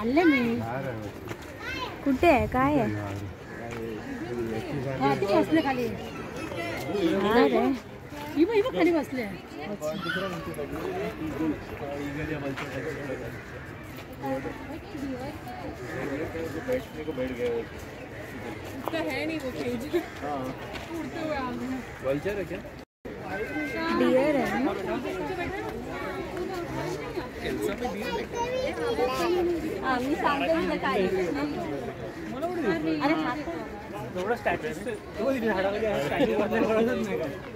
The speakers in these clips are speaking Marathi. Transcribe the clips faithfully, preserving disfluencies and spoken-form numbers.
खाल्ले मी. कुठे आहे काय आहे? हा ती बसले खाली. हा रे ही बघ खाली बसले. उसका है नहीं वो केज. उड़ते हुए आ गए. वल्चर है क्या? डियर है ना? आम्ही सांगते तुला काय. अरे थोडा स्टॅटस तो इथे झाडामध्ये आहे स्टॅटस बद्दल कळतच नाही काय.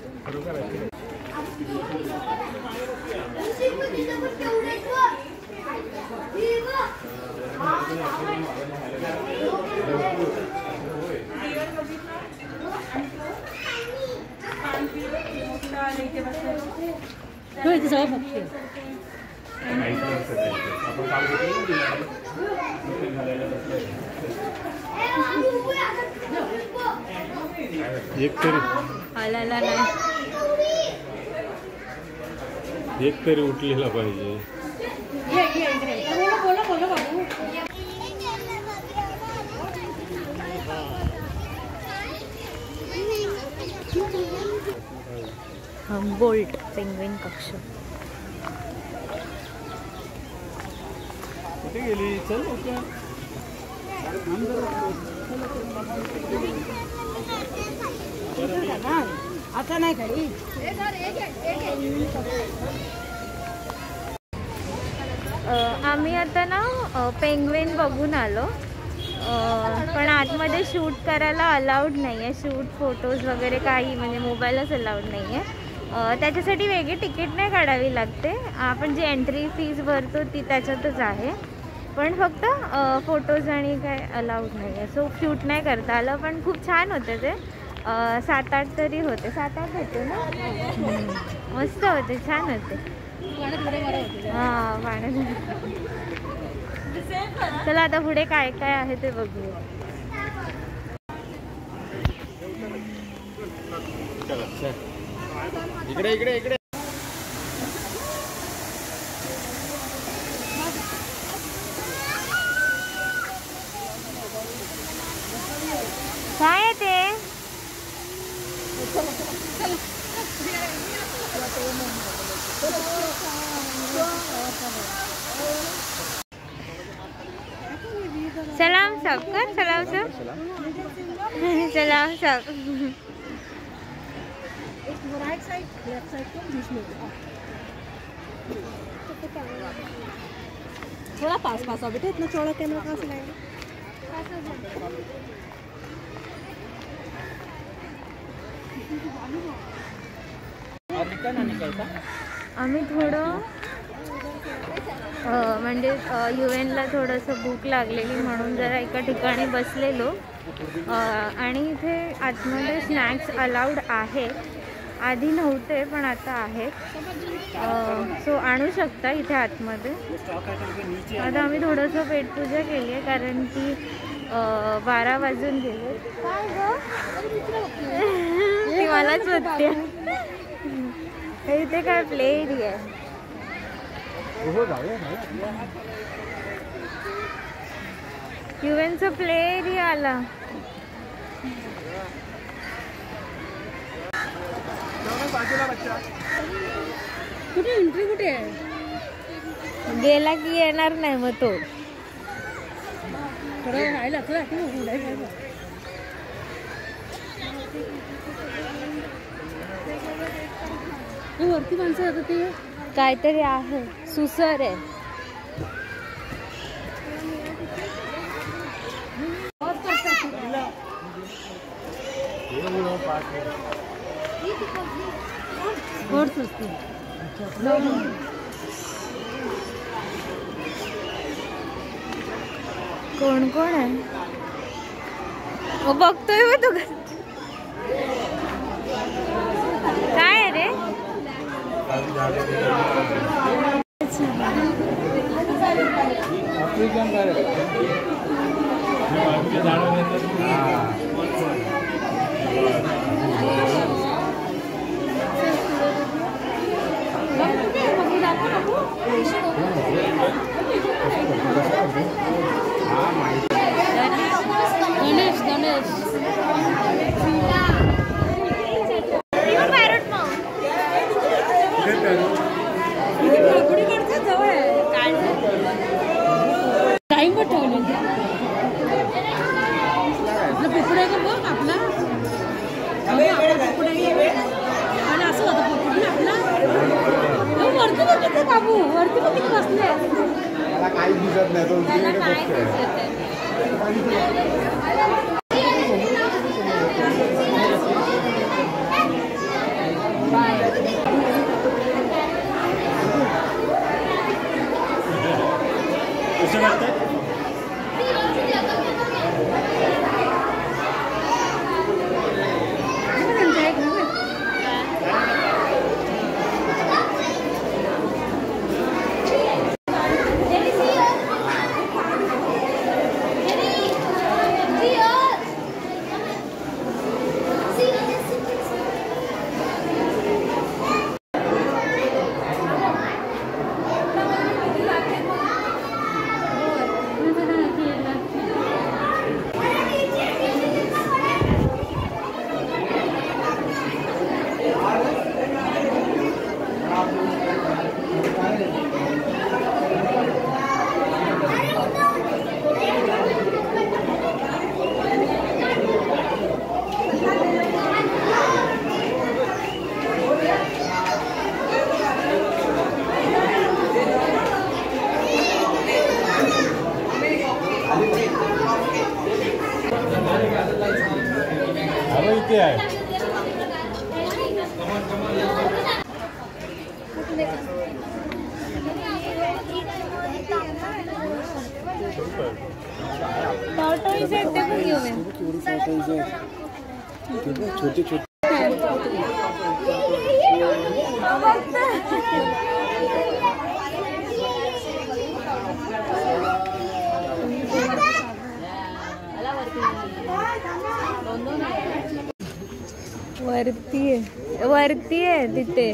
तो इथे सगळं बघते. एक तरी आला नाही. एक तरी उठलेला पाहिजे. ये ये इकडे. बोला बोला बाबू. हम्बोल्ट पेंग्विन कक्ष. कुठे गेली? चल लवकर. आता नाही खाली. आम्ही आता ना पेंग्विन बघून आलो, पण आतमध्ये शूट करायला अलाउड नाही आहे. शूट फोटोज वगैरे काही म्हणजे मोबाईलच अलाउड नाही आहे. त्याच्यासाठी वेगळी तिकीट नाही काढावी लागते. आपण जी एंट्री फीज भरतो ती त्याच्यातच आहे, पण फक्त फोटोज आणि काय अलाउड नाही आहे. सो शूट नाही करता आलं, पण खूप छान होते ते. सात आठ तरी होते. सात आठ होते ना. मस्त होते, छान होते. हां पाण्यात. चला आता पुढे काय काय आहे ते बघूया. इकडे इकडे इकडे. काय आहे ते? सलाम सब कर. सलाम सब. सलाम सब. राइट साइड लेफ्ट साइड को बीच में. थोड़ा पास पास आ बेटा. इतना चौड़ा कैमरा कहाँ से लाएंगे? आम्ही थोडं म्हणजे यू एनला थोडंसं भूक लागलेली म्हणून जरा एका ठिकाणी बसलेलो. आणि इथे आतमध्ये स्नॅक्स अलाउड आहे. आधी नव्हते पण आता आहेत. सो आणू शकता इथे आतमध्ये. आता आम्ही थोडंसं पेटपूजा केली आहे कारण की बारा वाजून गेले. काय गं ती मलाच होते. इथे काय प्ले एरिया आहे. युएनचा प्ले एरिया आला. कुठे एंट्री कुठे आहे? गेला की येणार नाही मग तो. थोडं राहिला तुला वरती माणसं आता ते काहीतरी आहे. सुसर आहे. कोण कोण आहे? बघतोय मी तू. काय आहे रे? मला काही दिसत नाही तो इथे आहे. टॉर्टोइज आहेत ते पण घेऊन ये. छोटे छोटे वरती आहे वरती आहे तिथे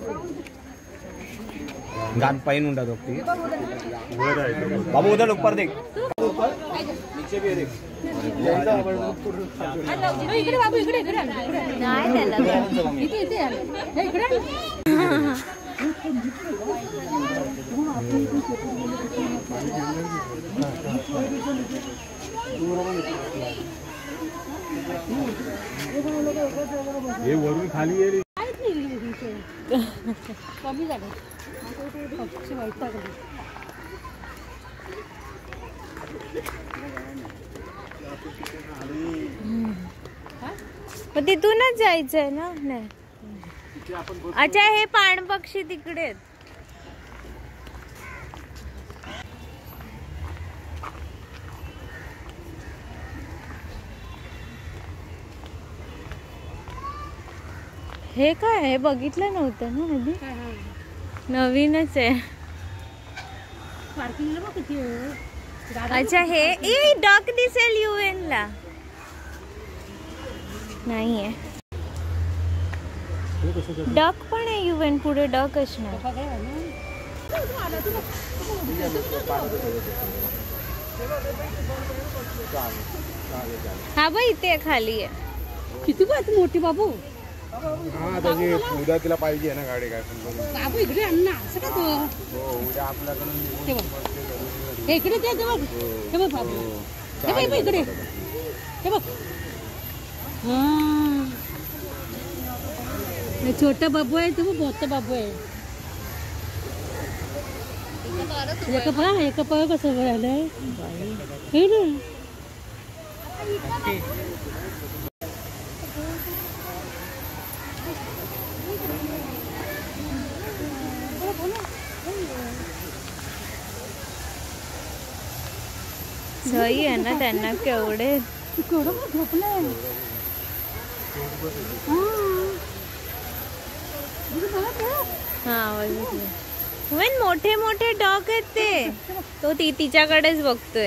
गान पाइन उंडा दोगती बाबू उधर ऊपर देख नीचे भी देख इकडे बाबू इकडे इकडे नाही त्याला इथे इथे हे इकडे हे वरून खाली आहे रे. कमी झालं पक्षी व्हायचा मग तिथूनच जायचंय ना. नाही अच्छा हे पाणपक्षी तिकडे आहेत. हे काय हे बघितलं नव्हतं ना आधी. नवीनच आहे. पार्किंगला बघ किती आहे. अच्छा हे ए डक दिसेल युएन ला नाहीये. डक पण आहे युएन पुढे डक असणार. हा बाई इथे खाली आहे. किती बात मोठी बाबू. हा आता जे उद्या तिला पाहिजे ना गाडी काय पण बाबू इकडे आण ना असं का तो. हो उद्या आपल्याकडून हे इकडे ते बघ हे बघ बाबू हे बघ इकडे हे बघ. हा हे छोटा बाबू आहे तो मोठा बाबू आहे. एका पहा एका पहा कसं राहिलंय हे ना. सही आहे ना त्यांना केवढे केवढं झोपलंय. हा बघितलं. पण मोठे मोठे डॉग आहेत ते. तो ती तिच्याकडेच बघतोय.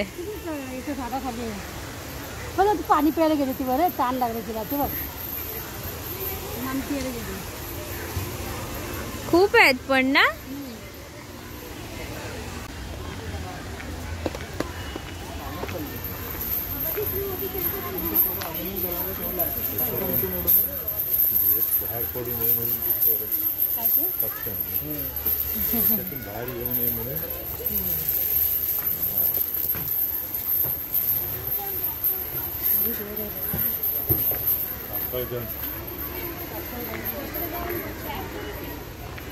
बघ पाणी प्यायला गेली ती बरं ताण लागले तिला ते बघ. खूप आहेत पण ना. बाहेर पडू नये म्हणून बाहेर येऊ नये म्हणून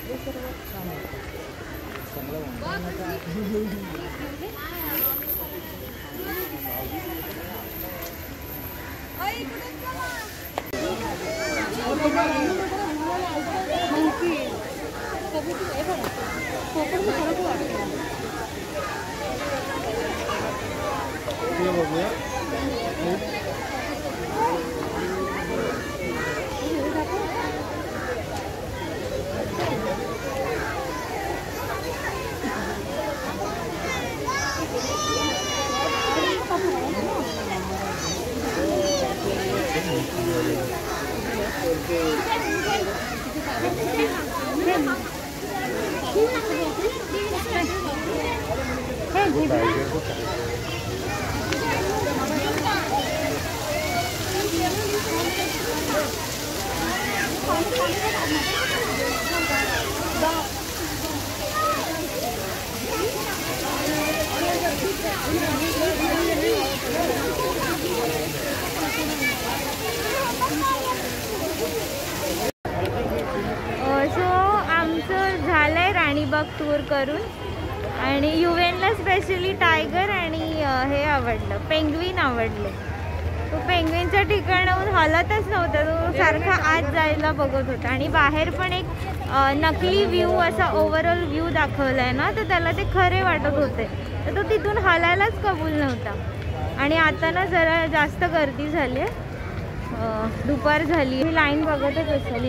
सो आमचं झालंय राणीबाग टूर करून आणि युवेनला स्पेशली टायगर आणि हे आवडलं, पेंग्विन आवडले. तो पेंग्विनच्या ठिकाणाहून हलतच नव्हता, तो सारखा आत जायला बघत होता. आणि बाहेर पण एक नकली व्ह्यू असा ओव्हरऑल व्ह्यू दाखवलाय ना, तर त्याला ते खरे वाटत होते, तर तो तिथून हलायलाच कबूल नव्हता. आणि आता ना जरा जास्त गर्दी झाली आहे, दुपार झाली, ही लाईन बघतच असेल.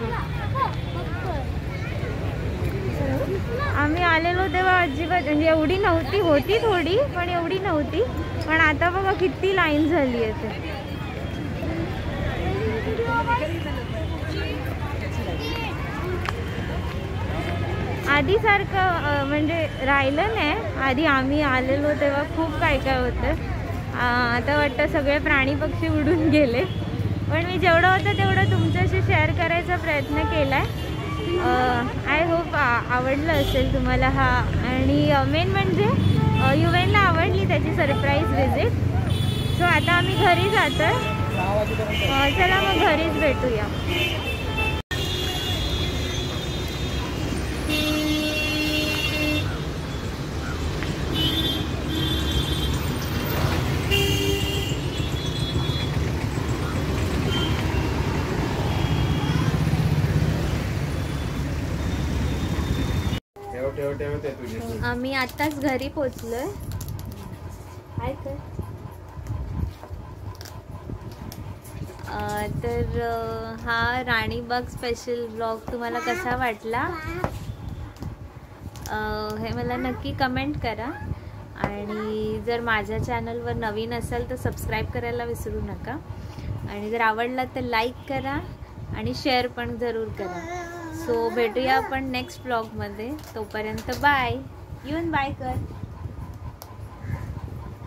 आम्ही आलेलो तेव्हा अजिबात म्हणजे एवढी नव्हती, होती थोडी पण एवढी नव्हती. पण आता बघा किती लाईन झाली आहे ते. आधी सारखं म्हणजे राहिलं नाही. आधी आम्ही आलेलो तेव्हा खूप काय काय होतं. आता वाटतं सगळे प्राणी पक्षी उडून गेले. पण मी जेवढं होतं तेवढं तुमच्याशी शेअर करायचा प्रयत्न केला आहे. आय होप आवडलं असेल तुम्हाला हा. आणि मेन म्हणजे युवेनला आवडली त्याची सरप्राईज विजिट. सो आता आम्ही घरी जातो आहे. चला मग घरीच भेटूया. आम्ही आत्ताच घरी पोचलोय. हाय तर तर हा राणीबाग स्पेशल ब्लॉग तुम्हाला कसा वाटला हे मला नक्की कमेंट करा. आणि जर माझ्या चॅनलवर नवीन असाल तर सबस्क्राईब करायला विसरू नका. आणि जर आवडला तर लाईक करा आणि शेअर पण जरूर करा. सो भेटूया आपण नेक्स्ट ब्लॉगमध्ये. तोपर्यंत बाय. येऊन बाय कर.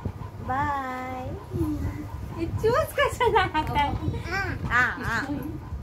बाय. चूज कसं लागतं. हां हां